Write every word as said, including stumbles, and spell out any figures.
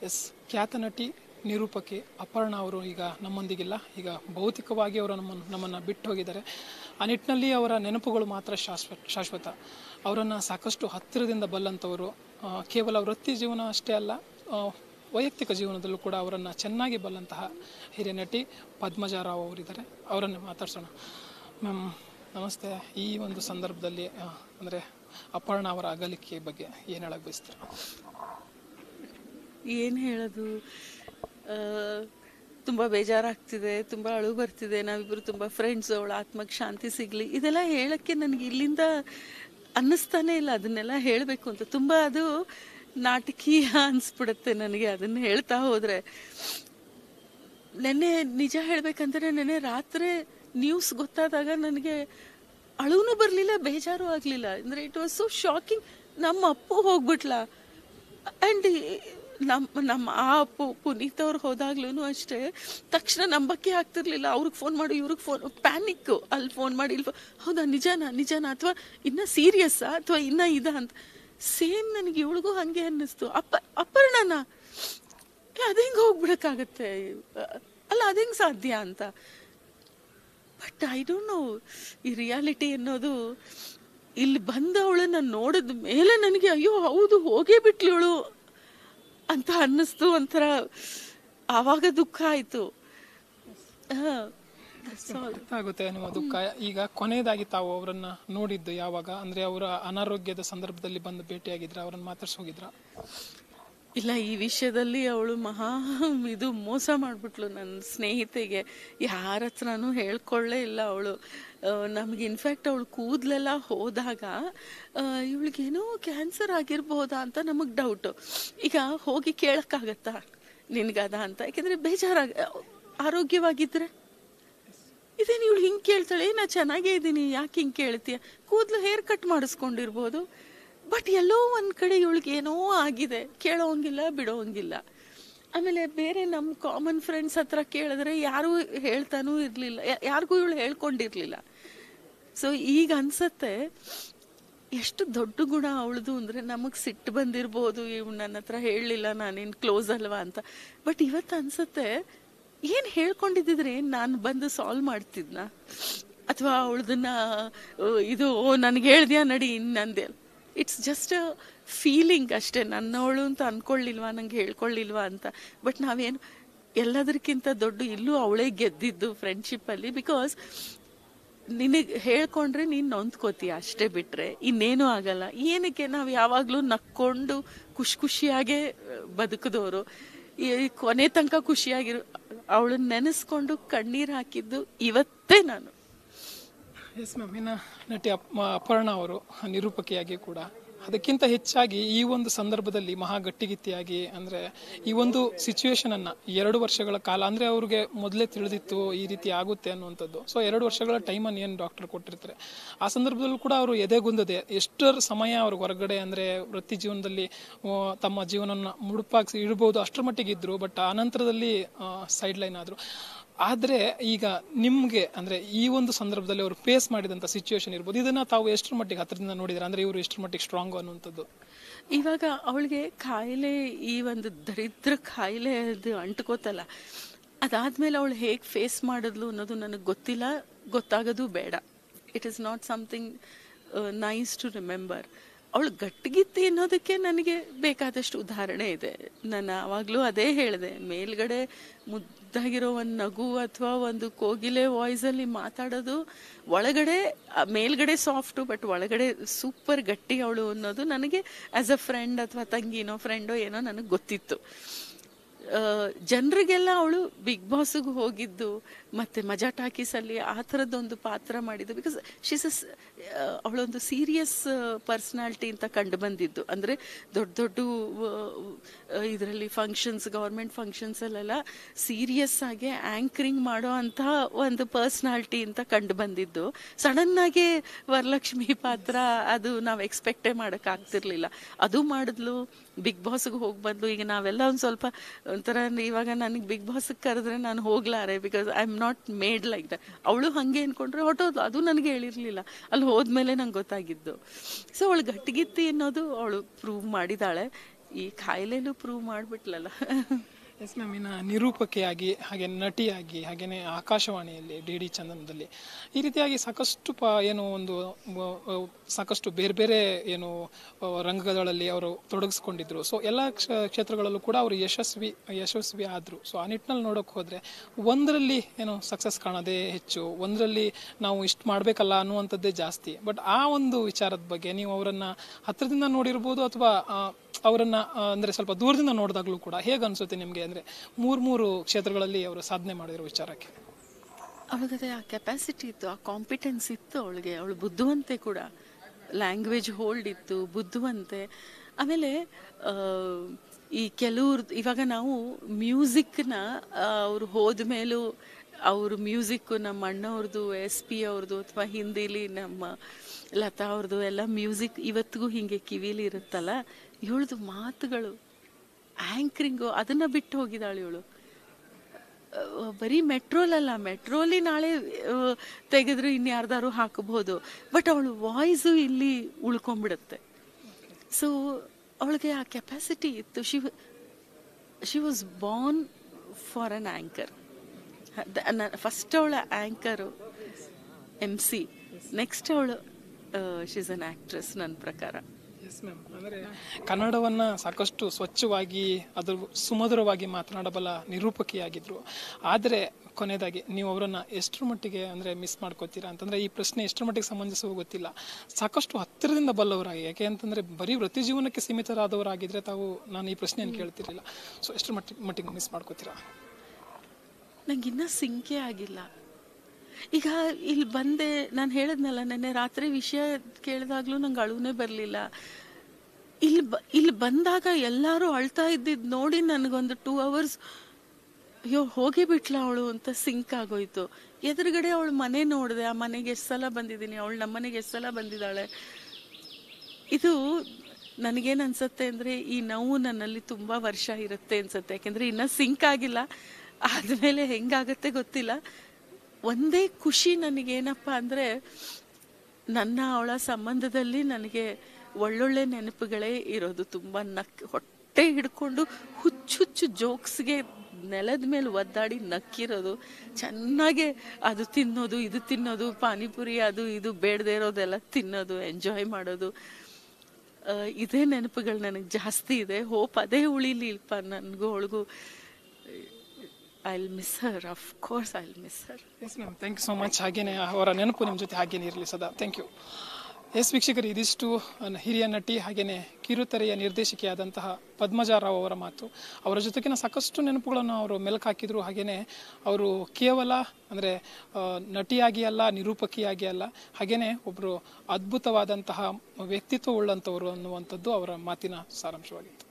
S ಖ್ಯಾತ ನಟಿ ನಿರೂಪಕಿ ಅಪರ್ಣಾ ಅವರು ಈಗ ನಮ್ಮೊಂದಿಗಿಲ್ಲ. ಈಗ ಭೌತಿಕವಾಗಿ ಅವರು ನಮ್ಮ ನಮ್ಮನ್ನು ಬಿಟ್ಟು ಹೋಗಿದ್ದಾರೆ. ಆ ನಿಟ್ಟಿನಲ್ಲಿ ಅವರ ನೆನಪುಗಳು ಮಾತ್ರ ಶಾಶ್ವತ ಶಾಶ್ವತ ಅವರನ್ನು ಸಾಕಷ್ಟು ಹತ್ತಿರದಿಂದ ಬಲ್ಲಂಥವರು. ಕೇವಲ ವೃತ್ತಿ ಜೀವನ ಅಷ್ಟೇ ಅಲ್ಲ, ವೈಯಕ್ತಿಕ ಜೀವನದಲ್ಲೂ ಕೂಡ ಅವರನ್ನು ಚೆನ್ನಾಗಿ ಬಲ್ಲಂತಹ ಹಿರಿಯ ನಟಿ ಪದ್ಮಜಾ ರಾವ್ ಅವರಿದ್ದಾರೆ. ಅವರನ್ನು ಮಾತಾಡ್ಸೋಣ. ಮ್ಯಾಮ್ ನಮಸ್ತೆ. ಈ ಒಂದು ಸಂದರ್ಭದಲ್ಲಿ ಅಂದರೆ ಅಪರ್ಣಾ ಅವರ ಅಗಲಿಕೆ ಬಗ್ಗೆ ಏನು ಹೇಳಕ್ಕೆ ಬಯಸ್ತೀರಾ? ಏನು ಹೇಳೋದು, ತುಂಬ ಬೇಜಾರಾಗ್ತಿದೆ, ತುಂಬ ಅಳು ಬರ್ತಿದೆ. ನಾವಿಬ್ಬರು ತುಂಬ ಫ್ರೆಂಡ್ಸ್, ಅವಳ ಆತ್ಮಕ್ಕೆ ಶಾಂತಿ ಸಿಗಲಿ, ಇದೆಲ್ಲ ಹೇಳೋಕ್ಕೆ ನನಗೆ ಇಲ್ಲಿಂದ ಅನ್ನಿಸ್ತಾನೆ ಇಲ್ಲ. ಅದನ್ನೆಲ್ಲ ಹೇಳಬೇಕು ಅಂತ ತುಂಬ ಅದು ನಾಟಕೀಯ ಅನಿಸ್ಬಿಡುತ್ತೆ ನನಗೆ ಅದನ್ನು ಹೇಳ್ತಾ ಹೋದರೆ. ನೆನ್ನೆ ನಿಜ ಹೇಳಬೇಕಂದ್ರೆ ನೆನ್ನೆ ರಾತ್ರಿ ನ್ಯೂಸ್ ಗೊತ್ತಾದಾಗ ನನಗೆ ಅಳುನೂ ಬರಲಿಲ್ಲ, ಬೇಜಾರು ಆಗಲಿಲ್ಲ. ಅಂದರೆ ಇಟ್ ವಾಸ್ ಸೋ ಶಾಕಿಂಗ್. ನಮ್ಮ ಅಪ್ಪು ಹೋಗ್ಬಿಟ್ಲ. ಆ್ಯಂಡ್ ನಮ್ಮ ನಮ್ಮ ಆ ಅಪ್ಪು ಪುನೀತ್ ಅವ್ರು ಹೋದಾಗ್ಲೂ ಅಷ್ಟೇ ತಕ್ಷಣ ನಂಬಕ್ಕೆ ಆಗ್ತಿರ್ಲಿಲ್ಲ. ಅವ್ರಿಗೆ ಫೋನ್ ಮಾಡಿ ಇವ್ರಿಗೆ ಫೋನ್, ಪ್ಯಾನಿಕ್ಕು. ಅಲ್ಲಿ ಫೋನ್ ಮಾಡಿ ಇಲ್ಲಿ ಹೌದಾ ನಿಜನಾ ನಿಜನಾ ಅಥವಾ ಇನ್ನೂ ಸೀರಿಯಸ್ಸಾ ಅಥವಾ ಇನ್ನೂ ಇದ ಅಂತ. ಸೇಮ್ ನನಗೆ ಇವಳಿಗೂ ಹಾಗೆ ಅನ್ನಿಸ್ತು. ಅಪ್ಪ ಅಪರ್ಣನ ಅದು ಹೆಂಗೆ ಹೋಗ್ಬಿಡಕ್ಕಾಗತ್ತೆ ಅಲ್ಲ, ಅದು ಹೆಂಗೆ ಸಾಧ್ಯ ಅಂತ. ಬಟ್ ಐ ಡೋಂಟ್ ನೋ, ಈ ರಿಯಾಲಿಟಿ ಅನ್ನೋದು ಇಲ್ಲಿ ಬಂದವಳನ್ನ ನೋಡಿದ ಮೇಲೆ ನನಗೆ ಅಯ್ಯೋ ಹೌದು ಹೋಗೇ ಬಿಟ್ಲವಳು ಅಂತ ಅನ್ನಿಸ್ತು. ಒಂಥರ ಆವಾಗ ದುಃಖ ಆಯ್ತು. ಆಗುತ್ತೆ ನಿಮ್ಮ ದುಃಖ. ಈಗ ಕೊನೆಯದಾಗಿ ತಾವು ಅವರನ್ನ ನೋಡಿದ್ದು ಯಾವಾಗ? ಅಂದ್ರೆ ಅವರ ಅನಾರೋಗ್ಯದ ಸಂದರ್ಭದಲ್ಲಿ ಬಂದು ಭೇಟಿಯಾಗಿದ್ರ, ಅವರನ್ನ ಮಾತಾಡ್ಸಿ ಹೋಗಿದ್ರ? ಇಲ್ಲ, ಈ ವಿಷಯದಲ್ಲಿ ಅವಳು ಮಹಾ ಇದು ಮೋಸ ಮಾಡಿಬಿಟ್ಲು ನನ್ನ ಸ್ನೇಹಿತೆಗೆ. ಯಾರ ಹತ್ರನೂ ಹೇಳ್ಕೊಳ್ಳೇ ಇಲ್ಲ ಅವಳು. ನಮಗೆ ಇನ್ಫ್ಯಾಕ್ಟ್ ಅವಳು ಕೂದಲೆಲ್ಲ ಹೋದಾಗ ಇವಳಿಗೇನೋ ಕ್ಯಾನ್ಸರ್ ಆಗಿರ್ಬೋದಾ ಅಂತ ನಮಗೆ ಡೌಟು. ಈಗ ಹೋಗಿ ಕೇಳೋಕ್ಕಾಗತ್ತಾ ನಿನ್ಗದ ಅಂತ? ಯಾಕೆಂದರೆ ಬೇಜಾರಾಗ ಆರೋಗ್ಯವಾಗಿದ್ದರೆ ಇದೇನು ಇವಳು ಹಿಂಗೆ ಕೇಳ್ತಾಳೆ, ನಾ ಚೆನ್ನಾಗೇ ಇದ್ದೀನಿ ಯಾಕೆ ಹಿಂಗೆ ಕೇಳ್ತೀಯ? ಕೂದಲು ಹೇರ್ ಕಟ್ ಮಾಡಿಸ್ಕೊಂಡಿರ್ಬೋದು. ಬಟ್ ಎಲ್ಲೋ ಒಂದು ಕಡೆ ಇವಳಿಗೇನೋ ಆಗಿದೆ, ಕೇಳೋಂಗಿಲ್ಲ ಬಿಡೋಂಗಿಲ್ಲ. ಆಮೇಲೆ ಬೇರೆ ನಮ್ಮ ಕಾಮನ್ ಫ್ರೆಂಡ್ಸ್ ಹತ್ರ ಕೇಳಿದ್ರೆ ಯಾರೂ ಹೇಳ್ತಾನೂ ಇರಲಿಲ್ಲ, ಯಾರಿಗೂ ಇವಳು ಹೇಳ್ಕೊಂಡಿರ್ಲಿಲ್ಲ. ಸೊ ಈಗ ಅನ್ಸತ್ತೆ ಎಷ್ಟು ದೊಡ್ಡ ಗುಣ ಅವಳದು ಅಂದರೆ ನಮಗೆ ಸಿಟ್ಟು ಬಂದಿರ್ಬೋದು, ಇವ್ ನನ್ನ ಹತ್ರ ಹೇಳಲಿಲ್ಲ ನಾನೇನು ಕ್ಲೋಸ್ ಅಲ್ವಾ ಅಂತ. ಬಟ್ ಇವತ್ತು ಅನ್ಸತ್ತೆ ಏನು ಹೇಳ್ಕೊಂಡಿದ್ದಿದ್ರೆ ನಾನು ಬಂದು ಸಾಲ್ವ್ ಮಾಡ್ತಿದ್ನ, ಅಥವಾ ಅವಳದನ್ನ ಇದು ಓ ನನಗೆ ಹೇಳ್ದ್ಯಾ ನಡಿ ಇನ್ನಂದೆ. ಇಟ್ಸ್ ಜಸ್ಟ್ ಅ ಫೀಲಿಂಗ್ ಅಷ್ಟೇ. ನನ್ನವಳು ಅಂತ ಅನ್ಕೊಳ್ಳಿಲ್ವಾ, ನಂಗೆ ಹೇಳ್ಕೊಳ್ಳಿಲ್ವಾ ಅಂತ. ಬಟ್ ನಾವೇನು ಎಲ್ಲದಕ್ಕಿಂತ ದೊಡ್ಡ ಇಲ್ಲೂ ಅವಳೇ ಗೆದ್ದಿದ್ದು ಫ್ರೆಂಡ್ಶಿಪ್ಪಲ್ಲಿ. ಬಿಕಾಸ್ ನಿನಗೆ ಹೇಳ್ಕೊಂಡ್ರೆ ನೀನು ನೊಂದ್ಕೋತೀಯ ಅಷ್ಟೇ, ಬಿಟ್ಟರೆ ಇನ್ನೇನೂ ಆಗಲ್ಲ. ಏನಕ್ಕೆ ನಾವು ಯಾವಾಗಲೂ ನಕ್ಕೊಂಡು ಖುಷಿ ಖುಷಿಯಾಗೇ ಬದುಕಿದವರು, ಈ ಕೊನೆ ತನಕ ಖುಷಿಯಾಗಿರು. ಅವಳನ್ನ ನೆನೆಸ್ಕೊಂಡು ಕಣ್ಣೀರು ಹಾಕಿದ್ದು ಇವತ್ತೇ ನಾನು. ಎಸ್ ಮ್ಯಾಮ್, ಇನ್ನು ನಟಿ ಅಪರ್ಣಾ ಅವರು ನಿರೂಪಕಿಯಾಗಿ ಕೂಡ, ಅದಕ್ಕಿಂತ ಹೆಚ್ಚಾಗಿ ಈ ಒಂದು ಸಂದರ್ಭದಲ್ಲಿ ಮಹಾ ಗಟ್ಟಿಗಿತ್ತಿಯಾಗಿ, ಅಂದರೆ ಈ ಒಂದು ಸಿಚುವೇಶನನ್ನು ಎರಡು ವರ್ಷಗಳ ಕಾಲ, ಅಂದರೆ ಅವ್ರಿಗೆ ಮೊದಲೇ ತಿಳಿದಿತ್ತು ಈ ರೀತಿ ಆಗುತ್ತೆ ಅನ್ನುವಂಥದ್ದು. ಸೊ ಎರಡು ವರ್ಷಗಳ ಟೈಮನ್ನು ಏನು ಡಾಕ್ಟರ್ ಕೊಟ್ಟಿರ್ತಾರೆ, ಆ ಸಂದರ್ಭದಲ್ಲೂ ಕೂಡ ಅವರು ಎದೆಗುಂದದೆ ಎಷ್ಟರ ಸಮಯ ಅವ್ರಿಗೆ ಹೊರಗಡೆ, ಅಂದರೆ ವೃತ್ತಿ ಜೀವನದಲ್ಲಿ ತಮ್ಮ ಜೀವನವನ್ನು ಮುಡುಪಾಗಿ ಇಡ್ಬೋದು ಅಷ್ಟರ ಮಟ್ಟಿಗೆ ಇದ್ದರು. ಬಟ್ ಆ ನಂತರದಲ್ಲಿ ಸೈಡ್ ಲೈನ್ ಆದರು. ಆದರೆ ಈಗ ನಿಮಗೆ ಅಂದರೆ ಈ ಒಂದು ಸಂದರ್ಭದಲ್ಲಿ ಅವರು ಫೇಸ್ ಮಾಡಿದಂಥ ಸಿಚುವೇಶನ್ ಇರ್ಬೋದು, ಇದನ್ನು ತಾವು ಎಷ್ಟರ ಮಟ್ಟಿಗೆ ಹತ್ತಿರದಿಂದ ನೋಡಿದ್ರೆ, ಅಂದರೆ ಇವರು ಎಷ್ಟರ ಮಟ್ಟಿಗೆ ಸ್ಟ್ರಾಂಗು ಅನ್ನುವಂಥದ್ದು? ಇವಾಗ ಅವಳಿಗೆ ಕಾಯಿಲೆ, ಈ ಒಂದು ದರಿದ್ರ ಕಾಯಿಲೆ ಅದು ಅಂಟ್ಕೋತಲ್ಲ, ಅದಾದಮೇಲೆ ಅವಳು ಹೇಗೆ ಫೇಸ್ ಮಾಡಿದ್ಲು ಅನ್ನೋದು ನನಗೆ ಗೊತ್ತಿಲ್ಲ, ಗೊತ್ತಾಗೋದು ಬೇಡ. It is not something nice to remember. ಅವಳು ಗಟ್ಟಿಗಿತ್ತಿ ಅನ್ನೋದಕ್ಕೆ ನನಗೆ ಬೇಕಾದಷ್ಟು ಉದಾಹರಣೆ ಇದೆ. ನಾನು ಆವಾಗಲೂ ಅದೇ ಹೇಳಿದೆ, ಮೇಲ್ಗಡೆ ಮುದ್ದಾಗಿರೋ ಒಂದು ನಗು ಅಥವಾ ಒಂದು ಕೋಗಿಲೆ ವಾಯ್ಸಲ್ಲಿ ಮಾತಾಡೋದು, ಒಳಗಡೆ ಮೇಲ್ಗಡೆ ಸಾಫ್ಟು ಬಟ್ ಒಳಗಡೆ ಸೂಪರ್ ಗಟ್ಟಿ ಅವಳು ಅನ್ನೋದು ನನಗೆ ಆ್ಯಸ್ ಅ ಫ್ರೆಂಡ್ ಅಥವಾ ತಂಗಿನೋ ಫ್ರೆಂಡೋ ಏನೋ ನನಗೆ ಗೊತ್ತಿತ್ತು. ಜನರಿಗೆಲ್ಲ ಅವಳು ಬಿಗ್ ಬಾಸ್ಗೆ ಹೋಗಿದ್ದು ಮತ್ತು ಮಜಾ ಟಾಕೀಸಲ್ಲಿ ಆ ಥರದ್ದೊಂದು ಪಾತ್ರ ಮಾಡಿದ್ದು. ಬಿಕಾಸ್ ಶೀಸ್ ಅ ಅವಳೊಂದು ಸೀರಿಯಸ್ ಪರ್ಸ್ನಾಲಿಟಿ ಅಂತ ಕಂಡು ಬಂದಿದ್ದು. ಅಂದರೆ ದೊಡ್ಡ ದೊಡ್ಡ ಇದರಲ್ಲಿ ಫಂಕ್ಷನ್ಸ್, ಗೌರ್ಮೆಂಟ್ ಫಂಕ್ಷನ್ಸಲ್ಲೆಲ್ಲ ಸೀರಿಯಸ್ ಆಗಿ ಆ್ಯಂಕರಿಂಗ್ ಮಾಡೋ ಅಂಥ ಒಂದು ಪರ್ಸ್ನಾಲಿಟಿ ಅಂತ ಕಂಡು ಬಂದಿದ್ದು. ಸಡನ್ನಾಗಿ ವರಲಕ್ಷ್ಮಿ ಪಾತ್ರ ಅದು ನಾವು ಎಕ್ಸ್ಪೆಕ್ಟೇ ಮಾಡೋಕ್ಕಾಗ್ತಿರ್ಲಿಲ್ಲ. ಅದು ಮಾಡಿದ್ಲು, ಬಿಗ್ ಬಾಸ್ಗೆ ಹೋಗಿ ಬಂದ್ಲು. ಈಗ ನಾವೆಲ್ಲ ಒಂದು ಸ್ವಲ್ಪ ಒಂಥರ ಇವಾಗ ನನಗೆ ಬಿಗ್ ಬಾಸ್ಗೆ ಕರೆದ್ರೆ ನಾನು ಹೋಗ್ಲಾರೆ, because I am not made like that. ಅವಳು ಹಾಗೆ ಅಂದ್ಕೊಂಡ್ರೆ ಹೊಟ್ಟೋದು, ಅದು ನನಗೆ ಹೇಳಿರಲಿಲ್ಲ, ಅಲ್ಲಿ ಹೋದ್ಮೇಲೆ ನಂಗೆ ಗೊತ್ತಾಗಿದ್ದು. ಸೊ ಅವಳು ಗಟ್ಟಿಗಿತ್ತಿ ಅನ್ನೋದು ಅವಳು ಪ್ರೂವ್ ಮಾಡಿದಾಳೆ. ಈ ಕಾಯಿಲೆನೂ ಪ್ರೂವ್ ಮಾಡಿಬಿಟ್ಲಲ್ಲ. ಎಸ್ ಮ್ಯಾಮ್, ಇನ್ನು ನಿರೂಪಕಿಯಾಗಿ ಹಾಗೆ ನಟಿಯಾಗಿ ಹಾಗೆಯೇ ಆಕಾಶವಾಣಿಯಲ್ಲಿ ಡಿ ಡಿ ಚಂದನದಲ್ಲಿ ಈ ರೀತಿಯಾಗಿ ಸಾಕಷ್ಟು ಪ ಏನು ಒಂದು ಸಾಕಷ್ಟು ಬೇರೆ ಬೇರೆ ಏನು ರಂಗಗಳಲ್ಲಿ ಅವರು ತೊಡಗಿಸ್ಕೊಂಡಿದ್ರು. ಸೊ ಎಲ್ಲ ಕ್ಷೇತ್ರಗಳಲ್ಲೂ ಕೂಡ ಅವರು ಯಶಸ್ವಿ ಯಶಸ್ವಿ ಆದರು. ಸೊ ಆ ನಿಟ್ಟಿನಲ್ಲಿ ನೋಡೋಕೆ ಹೋದರೆ ಒಂದರಲ್ಲಿ ಏನು ಸಕ್ಸಸ್ ಕಾಣೋದೇ ಹೆಚ್ಚು, ಒಂದರಲ್ಲಿ ನಾವು ಇಷ್ಟು ಮಾಡಬೇಕಲ್ಲ ಅನ್ನುವಂಥದ್ದೇ ಜಾಸ್ತಿ. ಬಟ್ ಆ ಒಂದು ವಿಚಾರದ ಬಗ್ಗೆ ನೀವು ಅವರನ್ನು ಹತ್ತಿರದಿಂದ ನೋಡಿರ್ಬೋದು ಅಥವಾ ಅವರನ್ನು ಅಂದರೆ ಸ್ವಲ್ಪ ದೂರದಿಂದ ನೋಡಿದಾಗಲೂ ಕೂಡ ಹೇಗೆ ಅನಿಸುತ್ತೆ ನಿಮಗೆ? ಅಂದರೆ ಮೂರು ಮೂರು ಕ್ಷೇತ್ರಗಳಲ್ಲಿ ಅವರು ಸಾಧನೆ ಮಾಡಿರೋ ವಿಚಾರಕ್ಕೆ ಅವಳಿಗೆ ಆ ಕೆಪಾಸಿಟಿ ಇತ್ತು, ಆ ಕಾಂಪಿಟೆನ್ಸ್ ಇತ್ತು ಅವಳಿಗೆ. ಅವಳು ಬುದ್ಧಿವಂತೆ ಕೂಡ, ಲ್ಯಾಂಗ್ವೇಜ್ ಹೋಲ್ಡ್ ಇತ್ತು, ಬುದ್ಧಿವಂತೆ. ಆಮೇಲೆ ಈ ಕೆಲವ್ರು ಇವಾಗ ನಾವು ಮ್ಯೂಸಿಕ್ನ ಅವ್ರು ಹೋದ ಮೇಲೂ ಅವ್ರ ಮ್ಯೂಸಿಕ್ಕು ನಮ್ಮ ಅಣ್ಣವ್ರದ್ದು, ಎಸ್ ಪಿ ಅವ್ರದ್ದು, ಅಥವಾ ಹಿಂದಿಲಿ ನಮ್ಮ ಲತಾ ಅವ್ರದ್ದು ಎಲ್ಲ ಮ್ಯೂಸಿಕ್ ಇವತ್ತಿಗೂ ಹೀಗೆ ಕಿವಿಲಿ ಇರುತ್ತಲ್ಲ. ಇವಳದು ಮಾತುಗಳು, ಆ್ಯಂಕರಿಂಗು ಅದನ್ನ ಬಿಟ್ಟು ಹೋಗಿದ್ದಾಳೆ ಇವಳು. ಬರೀ ಮೆಟ್ರೋಲಲ್ಲ, ಮೆಟ್ರೋಲಿ ನಾಳೆ ತೆಗೆದ್ರು ಇನ್ಯಾರ್ದಾರು ಹಾಕಬಹುದು, ಬಟ್ ಅವಳು ವಾಯ್ಸು ಇಲ್ಲಿ ಉಳ್ಕೊಂಡ್ಬಿಡುತ್ತೆ. ಸೊ ಅವಳಿಗೆ ಆ ಕೆಪಾಸಿಟಿ ಇತ್ತು. She she was born for an anchor. First ಅವಳ ಆ್ಯಂಕರು ಎಮ್ ಸಿ, ನೆಕ್ಸ್ಟ್ ಅವಳು ಶಿ ಇಸ್ ಅನ್ ಆ್ಯಕ್ಟ್ರೆಸ್ ನನ್ನ ಪ್ರಕಾರ. ಎಸ್ ಮ್ಯಾಮ್, ಅಂದರೆ ಕನ್ನಡವನ್ನು ಸಾಕಷ್ಟು ಸ್ವಚ್ಛವಾಗಿ ಅದ್ರ ಸುಮಧುರವಾಗಿ ಮಾತನಾಡಬಲ್ಲ ನಿರೂಪಕಿಯಾಗಿದ್ದರು. ಆದರೆ ಕೊನೆಯದಾಗಿ ನೀವು ಅವರನ್ನು ಎಷ್ಟರ ಮಟ್ಟಿಗೆ ಅಂದರೆ ಮಿಸ್ ಮಾಡ್ಕೋತೀರಾ ಅಂತಂದರೆ, ಈ ಪ್ರಶ್ನೆ ಎಷ್ಟರ ಮಟ್ಟಿಗೆ ಸಮಂಜಸವೂ ಗೊತ್ತಿಲ್ಲ. ಸಾಕಷ್ಟು ಹತ್ತಿರದಿಂದ ಬಲ್ಲವರಾಗಿ, ಯಾಕೆ ಅಂತಂದರೆ ಬರೀ ವೃತ್ತಿ ಜೀವನಕ್ಕೆ ಸೀಮಿತರಾದವರಾಗಿದ್ದರೆ ತಾವು ನಾನು ಈ ಪ್ರಶ್ನೆಯನ್ನು ಕೇಳ್ತಿರಲಿಲ್ಲ. ಸೊ ಎಷ್ಟರ ಮಟ್ಟಿಗೆ ಮಟ್ಟಿಗೆ ಮಿಸ್ ಮಾಡ್ಕೋತೀರಾ? ನಂಗೆ ಇನ್ನೂ ಸಿಂಕೆ ಆಗಿಲ್ಲ. ಈಗ ಇಲ್ಲಿ ಬಂದೆ, ನಾನು ಹೇಳಿದ್ನಲ್ಲ ನೆನ್ನೆ ರಾತ್ರಿ ವಿಷಯ ಕೇಳಿದಾಗ್ಲೂ ನಂಗೆ ಅಳುನೇ ಬರಲಿಲ್ಲ. ಇಲ್ಲಿ ಬ ಇಲ್ಲಿ ಬಂದಾಗ ಎಲ್ಲರೂ ಅಳ್ತಾ ಇದ್ದಿದ್ದು ನೋಡಿ ನನಗೊಂದು ಟೂ ಅವರ್ಸ್ ಅಯ್ಯೋ ಹೋಗಿ ಬಿಟ್ಲ ಅವಳು ಅಂತ ಸಿಂಕ್ ಆಗೋಯ್ತು. ಎದುರುಗಡೆ ಅವಳು ಮನೆ ನೋಡಿದೆ, ಆ ಮನೆಗೆ ಎಷ್ಟು ಸಲ ಬಂದಿದ್ದೀನಿ, ಅವಳು ನಮ್ಮ ಮನೆಗೆ ಎಷ್ಟು ಸಲ ಬಂದಿದ್ದಾಳೆ. ಇದು ನನಗೇನು ಅನ್ಸುತ್ತೆ ಅಂದರೆ, ಈ ನೋವು ನನ್ನಲ್ಲಿ ತುಂಬ ವರ್ಷ ಇರುತ್ತೆ ಅನ್ಸುತ್ತೆ. ಯಾಕೆಂದರೆ ಇನ್ನೂ ಸಿಂಕ್ ಆಗಿಲ್ಲ, ಆದಮೇಲೆ ಹೆಂಗಾಗತ್ತೆ ಗೊತ್ತಿಲ್ಲ. ಒಂದೇ ಖುಷಿ ನನಗೇನಪ್ಪ ಅಂದರೆ, ನನ್ನ ಅವಳ ಸಂಬಂಧದಲ್ಲಿ ನನಗೆ ಒಳ್ಳೊಳ್ಳೆ ನೆನಪುಗಳೇ ಇರೋದು. ತುಂಬ ನಕ್ ಹೊಟ್ಟೆ ಹಿಡ್ಕೊಂಡು ಹುಚ್ಚುಚ್ಚು ಜೋಕ್ಸ್ಗೆ ನೆಲದ ಮೇಲೆ ಒದ್ದಾಡಿ ನಕ್ಕಿರೋದು, ಚೆನ್ನಾಗೆ ಅದು ತಿನ್ನೋದು ಇದು ತಿನ್ನೋದು, ಪಾನಿಪುರಿ ಅದು ಇದು ಬೇಡದೇ ಇರೋದೆಲ್ಲ ತಿನ್ನೋದು, ಎಂಜಾಯ್ ಮಾಡೋದು. ಇದೇ ನೆನಪುಗಳು ನನಗೆ ಜಾಸ್ತಿ ಇದೆ. ಹೋಪ್ ಅದೇ ಉಳಿಲಿಲ್ಪ ನನಗೂ ಅವಳಿಗೂ. I'll miss her, of course I'll miss her. Yes ma'am, thank you so much. ಹಾಗೇನೆ ಅವರ ನೆನಪು ನಿಮ್ಮ ಜೊತೆ ಹಾಗೇನೆ ಇರಲಿ ಸದಾ. Thank you. ಎಸ್ ವೀಕ್ಷಕರು, ಇದಿಷ್ಟು ಹಿರಿಯ ನಟಿ ಹಾಗೇನೆ ಕಿರುತೆರೆಯ ನಿರ್ದೇಶಕಿಯಾದಂತಹ ಪದ್ಮಜಾ ರಾವ್ ಅವರ ಮಾತು. ಅವರ ಜೊತೆಗಿನ ಸಾಕಷ್ಟು ನೆನಪುಗಳನ್ನು ಅವರು ಮೆಲುಕು ಹಾಕಿದ್ರು. ಹಾಗೇನೆ ಅವರು ಕೇವಲ ಅಂದರೆ ನಟಿಯಾಗಿ ಅಲ್ಲ, ನಿರೂಪಕಿಯಾಗಿ ಅಲ್ಲ, ಹಾಗೇನೆ ಒಬ್ಬರು ಅದ್ಭುತವಾದಂತಹ ವ್ಯಕ್ತಿತ್ವ ಉಳ್ಳಂಥವರು ಅನ್ನುವಂಥದ್ದು ಅವರ ಮಾತಿನ ಸಾರಾಂಶವಾಗಿತ್ತು.